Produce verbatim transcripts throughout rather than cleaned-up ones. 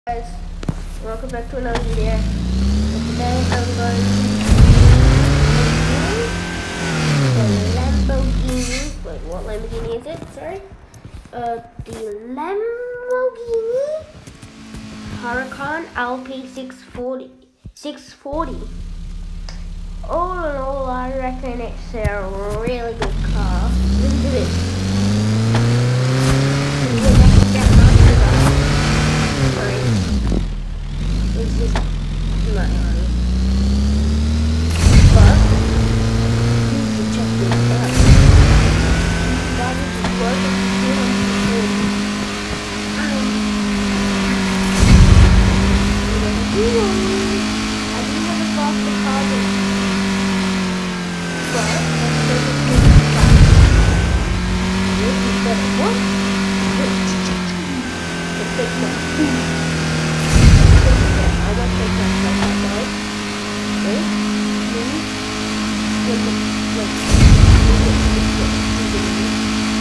Guys, welcome back to another video. And today I'm going to the Lamborghini. Wait, what Lamborghini is it? Sorry. Uh, the Lamborghini Huracan L P six forty. six forty. All in all, I reckon it's a really good car. Listen to this. This is not money. But you should check this out. That is worth two hundred forty. Um, I do have a soft deposit. But let's make it twenty-five. This is better. What? Let's take that. I want to take that like that, guys. Wait, maybe. Wait, wait, wait. Wait, wait, wait, wait, wait.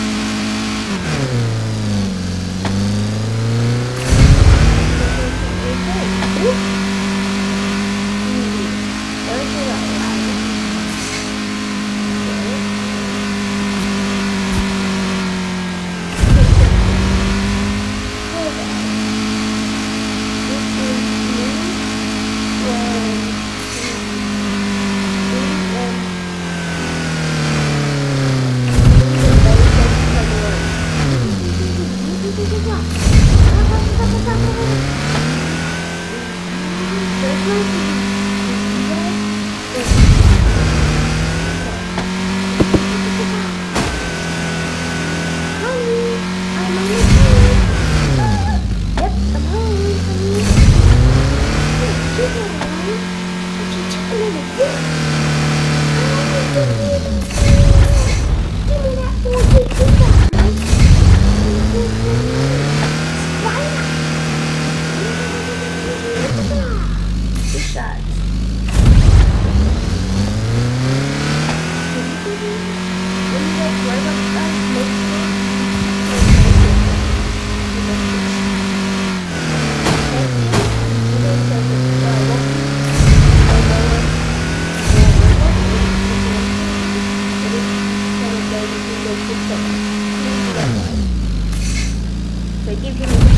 So give him a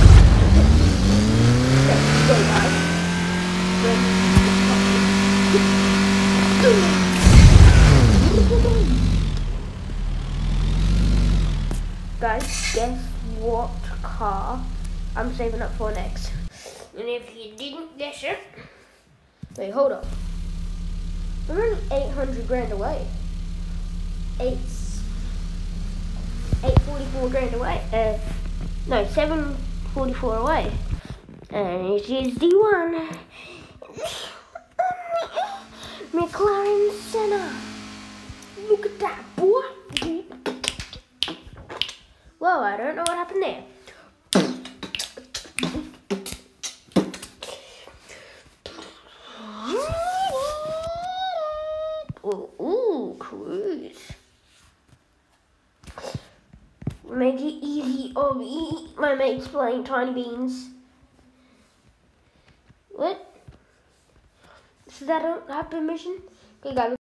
go, guys. Guys, guess what car I'm saving up for next? And if you didn't guess it, wait, hold up. We're only eight hundred grand away. Eight, eight forty-four grand away. Uh, no, seven forty-four away. And it is the one. McLaren Senna. Look at that, boy. Whoa, I don't know what happened there. Ooh, ooh, cruise. Make it easy on me. My mate's playing Tiny Beans. What? Does that have permission? Okay, guys.